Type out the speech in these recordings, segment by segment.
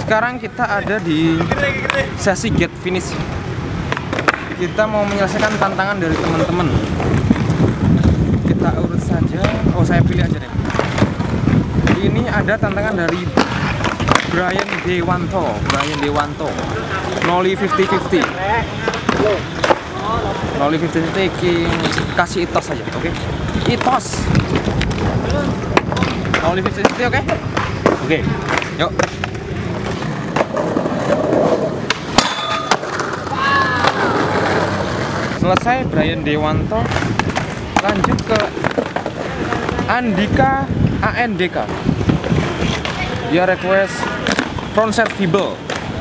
Sekarang kita ada di sesi get finish. Kita mau menyelesaikan tantangan dari teman-teman. Kita urut saja. Oh, saya pilih aja deh. Ini ada tantangan dari Brian Dewanto. Noli 50-50. Noli 50-50 kasih itos saja, oke? Itos. Noli 50-50, oke? Oke, yuk. Selesai Brian Dewanto, lanjut ke Andika ANDK. Dia request frontset feeble.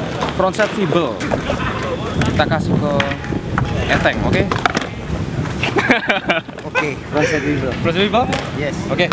Kita kasih ke Eteng, oke? Oke, frontset feeble. Yes. Oke.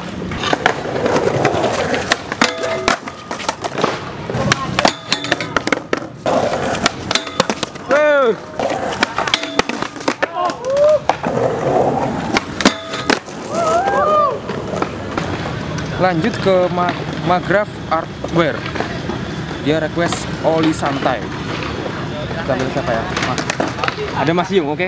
Lanjut ke Magraf Artware. Dia request oli santai. Kita ambil siapa ya? Ada Mas Yung, oke?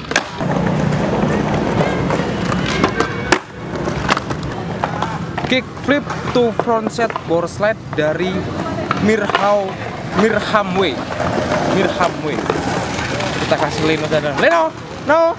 Kickflip to frontside board slide dari Mirhamwe. Kita kasih Leno dan Leno, no.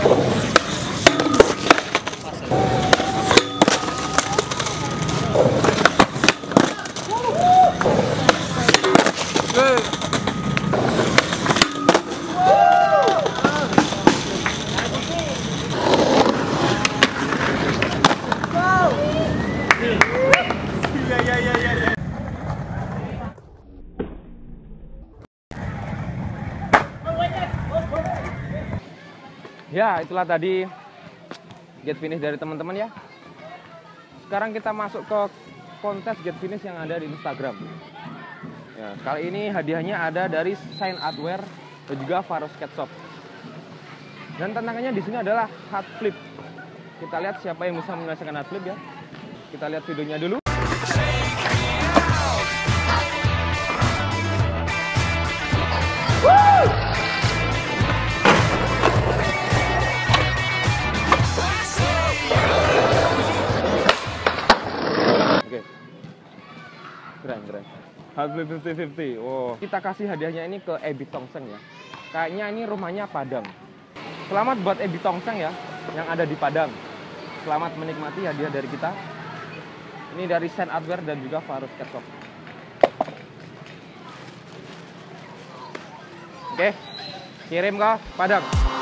Ya, itulah tadi get finish dari teman-teman ya. Sekarang kita masuk ke kontes get finish yang ada di Instagram. Ya, kali ini hadiahnya ada dari Shine Artware dan juga Faros Skate Shop. Dan tantangannya di sini adalah hard flip. Kita lihat siapa yang bisa menyelesaikan hard flip ya. Kita lihat videonya dulu. Keren. Hard flip 50-50. Wow. Kita kasih hadiahnya ini ke Ebi Tongseng ya. Kayaknya ini rumahnya Padang. Selamat buat Ebi Tongseng ya, yang ada di Padang. Selamat menikmati hadiah dari kita. Ini dari Shine Artware dan juga Faros Skate Shop. Oke, kirim ke Padang.